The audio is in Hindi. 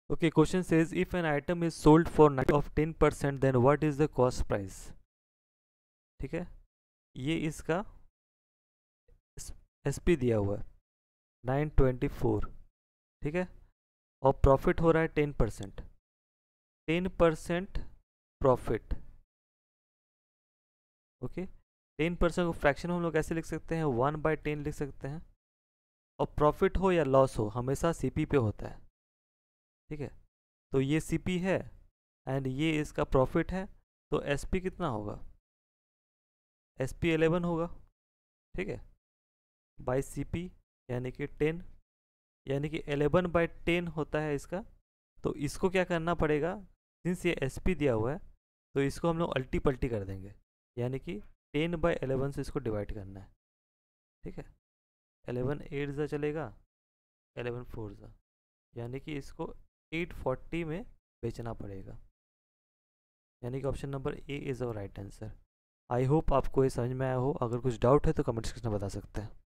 Okay, question says if an item is sold for 90 of 10% then what is the cost price? ठीक है, ये इसका SP दिया हुआ है 924, ठीक है, और प्रॉफिट हो रहा है 10%, 10% प्रॉफिट। ओके, 10% को फ्रैक्शन हम लोग ऐसे लिख सकते हैं 1/10 लिख सकते हैं, और प्रॉफिट हो या लॉस हो हमेशा CP पे होता है, ठीक है। तो ये CP है एंड ये इसका प्रॉफिट है, तो SP कितना होगा? SP 11 होगा, ठीक है, बाई CP यानी कि 10, यानी कि 11/10 होता है इसका। तो इसको क्या करना पड़ेगा, सिंस ये SP दिया हुआ है तो इसको हम लोग अल्टी पल्टी कर देंगे, यानी कि 10/11 से इसको डिवाइड करना है, ठीक है। 11 8 ज़ा चलेगा, 11 4 ज़ा, यानी कि इसको 840 में बेचना पड़ेगा, यानी कि option number A is our right answer. I hope आपको ये समझ में आया हो। अगर कुछ डाउट है तो कमेंट सेक्शन में बता सकते हैं।